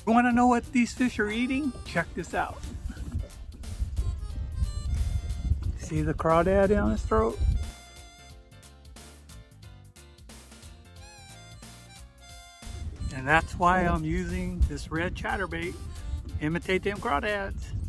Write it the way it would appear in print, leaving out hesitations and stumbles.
You want to know what these fish are eating? Check this out. See the crawdad down his throat? And that's why I'm using this red chatterbait. Imitate them crawdads.